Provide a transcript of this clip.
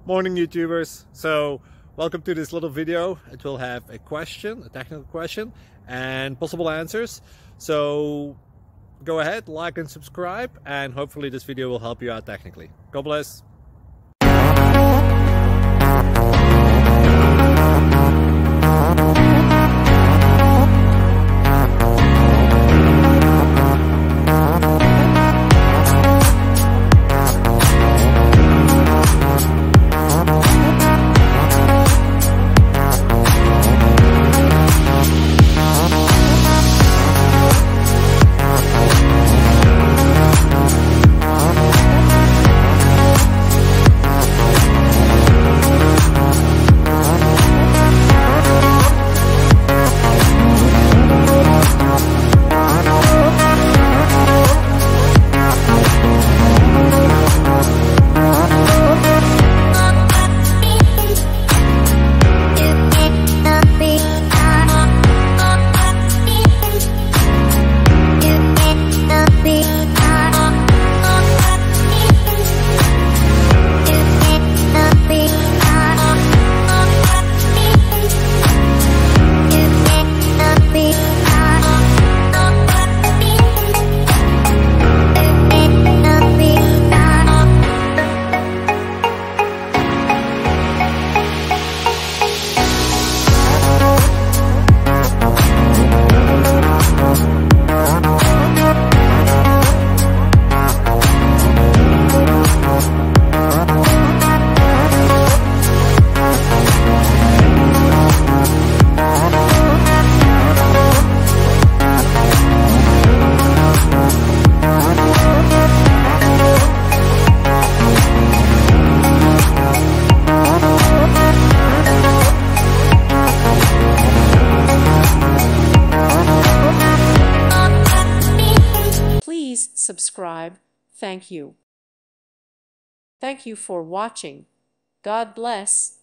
Morning YouTubers. So welcome to this little video. It will have a question, a technical question, and possible answers. So go ahead, like and subscribe, and hopefully this video will help you out technically. God bless. Please subscribe. Thank you. Thank you for watching. God bless.